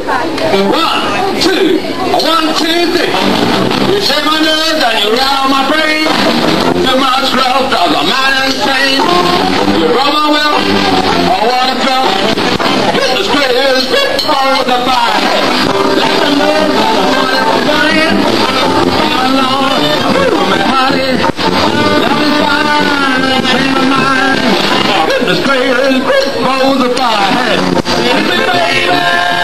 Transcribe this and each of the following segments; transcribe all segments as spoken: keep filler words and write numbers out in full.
One, two, one, two, three. You shake my nerves and you rattle my brain. Too much growth of a man insane. You broke my will, oh what a thrill. Goodness gracious, oh the fire. Let the nerves of the morning was burning. All alone, through my honey. Love is fine, change my mind. Goodness gracious, oh the fire. Baby.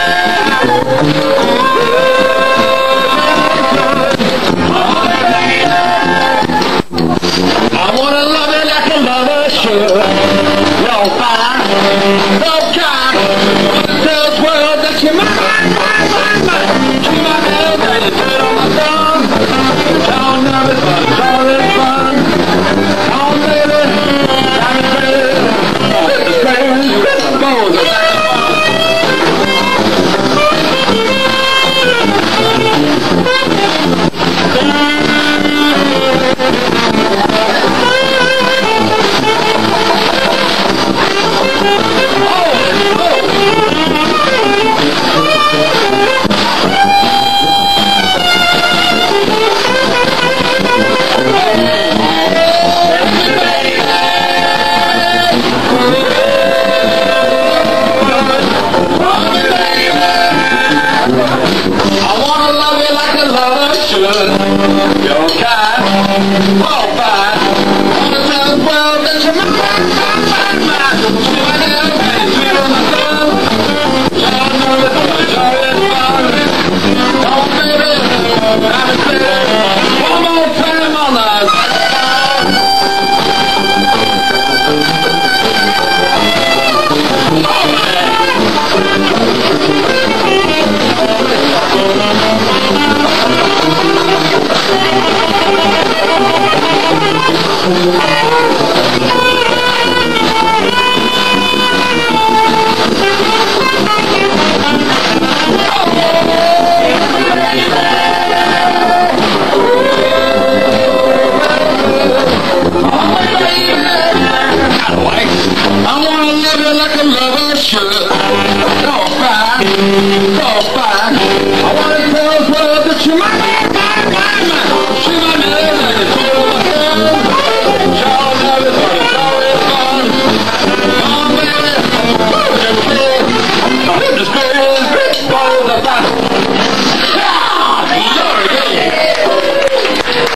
I wanna love you like a lover should. You're fine, so kind. Tell this world that you're mine, mine, mine, mine. Keep my head and you turn on my thumb. It's all nervous, but it's all in fun. Come on, baby, I'm crazy. This is crazy, this is bold. You're kind, oh fine. Wanna tell the world that you're mine, mine, mine, mine. You might have a sweet on the tongue. Y'all know that the joy is fun. Don't baby, I'm excited. One more time on the I wanna love you like a lover should. So fine, so fine.